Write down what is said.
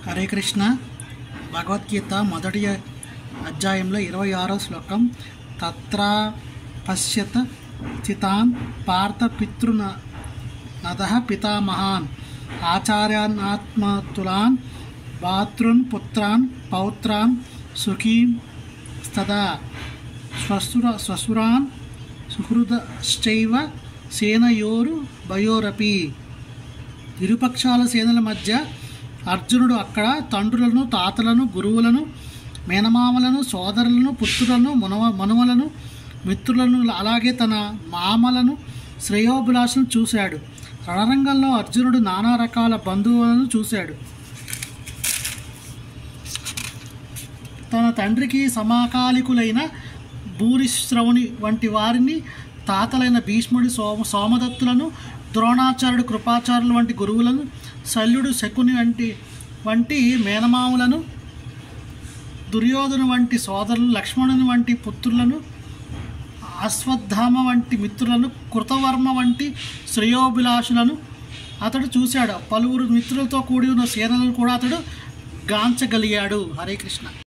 హరే కృష్ణ. భగవద్గీత మొదటి అధ్యాయంలో 26వ శ్లోకం. తత్ర పశ్యత చితాన్ పార్థ పితృనదః పితామహాన్ ఆచార్యానాత్మతులాన్ భాతృన్ పుత్రాన్ పౌత్రాన్ సుఖీం స్తదా శ్వశురాన్ సుహృదశ్చైవ సేనయోరు భయోరపి. ఇరుపక్షాల సేనల మధ్య అర్జునుడు అక్కడ తండ్రులను, తాతలను, గురువులను, మేనమామలను, సోదరులను, పుత్రులను, మనుమలను, మిత్రులను, అలాగే తన మామలను, శ్రేయోభిలాషను చూశాడు. రణరంగంలో అర్జునుడు నానా రకాల బంధువులను చూశాడు. తన తండ్రికి సమకాలికులైన భూరిశ్రవుని వంటి వారిని, తాతలైన భీష్ముడి, సోమదత్తులను, ద్రోణాచార్యుడు, కృపాచార్యులు వంటి గురువులను, శల్యుడు, శకుని వంటి మేనమాములను, దుర్యోధను వంటి సోదరులను, లక్ష్మణుని వంటి పుత్రులను, అశ్వత్థామ వంటి మిత్రులను, కృతవర్మ వంటి శ్రేయోభిలాషులను అతడు చూశాడు. పలువురు మిత్రులతో కూడి ఉన్న సేనలను కూడా అతడు గాంచగలిగాడు. హరే కృష్ణ.